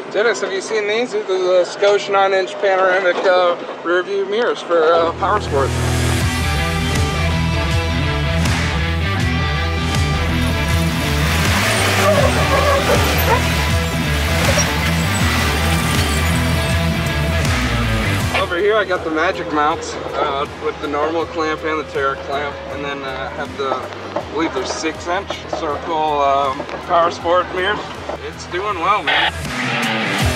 Dennis, have you seen these? These are the Scosche 9-inch panoramic rear view mirrors for PowerSport. Over here I got the magic mounts with the normal clamp and the Terra clamp, and then I have the, I believe they're 6-inch circle PowerSport mirrors. It's doing well, man.